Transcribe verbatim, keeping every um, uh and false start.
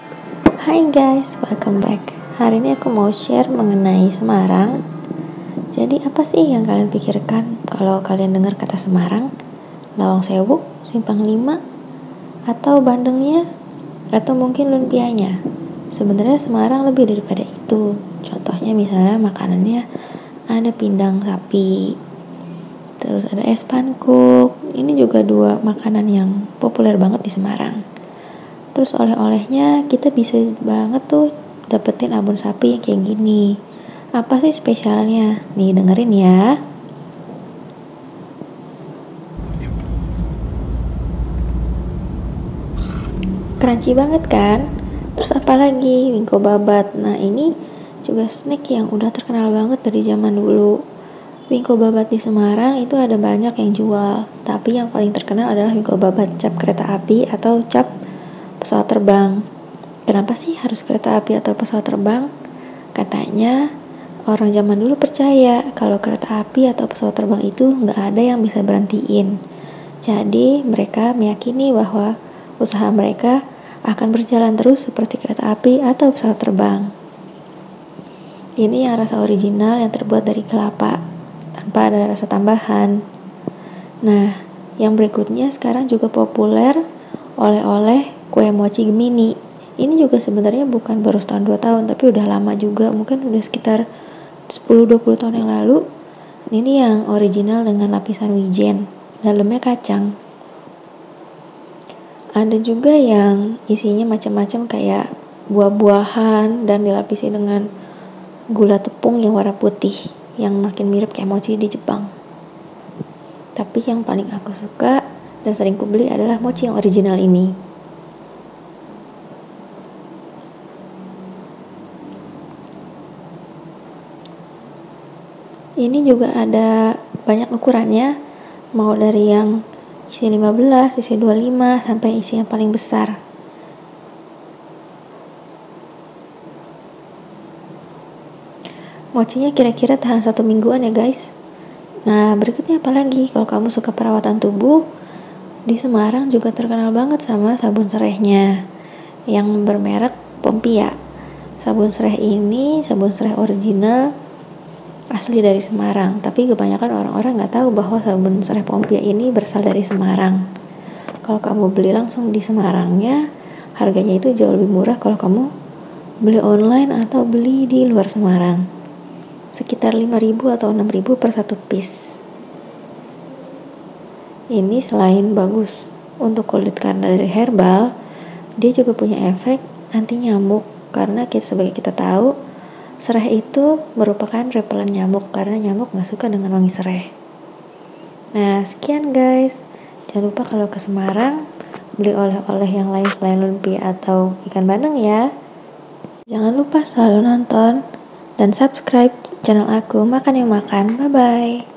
Hai guys, welcome back. Hari ini aku mau share mengenai Semarang. Jadi apa sih yang kalian pikirkan kalau kalian dengar kata Semarang? Lawang Sewu, Simpang Lima, atau bandengnya, atau mungkin lumpianya? Sebenarnya Semarang lebih daripada itu. Contohnya misalnya makanannya ada pindang sapi, terus ada es pankuk. Ini juga dua makanan yang populer banget di Semarang. Terus oleh-olehnya kita bisa banget tuh dapetin abon sapi yang kayak gini. Apa sih spesialnya? Nih dengerin ya. Crunchy banget kan? Terus apa lagi? Wingko babat. Nah ini juga snack yang udah terkenal banget dari zaman dulu. Wingko babat di Semarang itu ada banyak yang jual, tapi yang paling terkenal adalah wingko babat cap kereta api atau cap pesawat terbang. Kenapa sih harus kereta api atau pesawat terbang? Katanya orang zaman dulu percaya kalau kereta api atau pesawat terbang itu nggak ada yang bisa berhentiin. Jadi mereka meyakini bahwa usaha mereka akan berjalan terus seperti kereta api atau pesawat terbang. Ini yang rasa original yang terbuat dari kelapa tanpa ada rasa tambahan. Nah, yang berikutnya sekarang juga populer oleh-oleh kue mochi Gemini. Ini juga sebenarnya bukan baru setahun dua tahun, tapi udah lama juga, mungkin udah sekitar sepuluh dua puluh tahun yang lalu. Ini yang original dengan lapisan wijen, dalamnya kacang. Ada juga yang isinya macam-macam kayak buah-buahan dan dilapisi dengan gula tepung yang warna putih, yang makin mirip kayak mochi di Jepang. Tapi yang paling aku suka dan sering kubeli adalah mochi yang original ini. Ini juga ada banyak ukurannya, mau dari yang isi lima belas, isi dua puluh lima, sampai isi yang paling besar. Mochinya kira-kira tahan satu mingguan ya guys. Nah berikutnya apa lagi? Kalau kamu suka perawatan tubuh, di Semarang juga terkenal banget sama sabun serehnya yang bermerek Pompia. Sabun sereh ini sabun sereh original asli dari Semarang, tapi kebanyakan orang-orang nggak tahu bahwa sabun sereh Pompia ini berasal dari Semarang. Kalau kamu beli langsung di Semarangnya, harganya itu jauh lebih murah kalau kamu beli online atau beli di luar Semarang. Sekitar lima ribu atau enam ribu per satu piece. Ini selain bagus untuk kulit karena dari herbal, dia juga punya efek anti nyamuk, karena kita, sebagai kita tahu, sereh itu merupakan repelen nyamuk karena nyamuk gak suka dengan wangi sereh. Nah sekian guys. Jangan lupa kalau ke Semarang beli oleh-oleh yang lain selain lumpia atau ikan bandeng ya. Jangan lupa selalu nonton dan subscribe channel aku Makan yang Makan. Bye bye.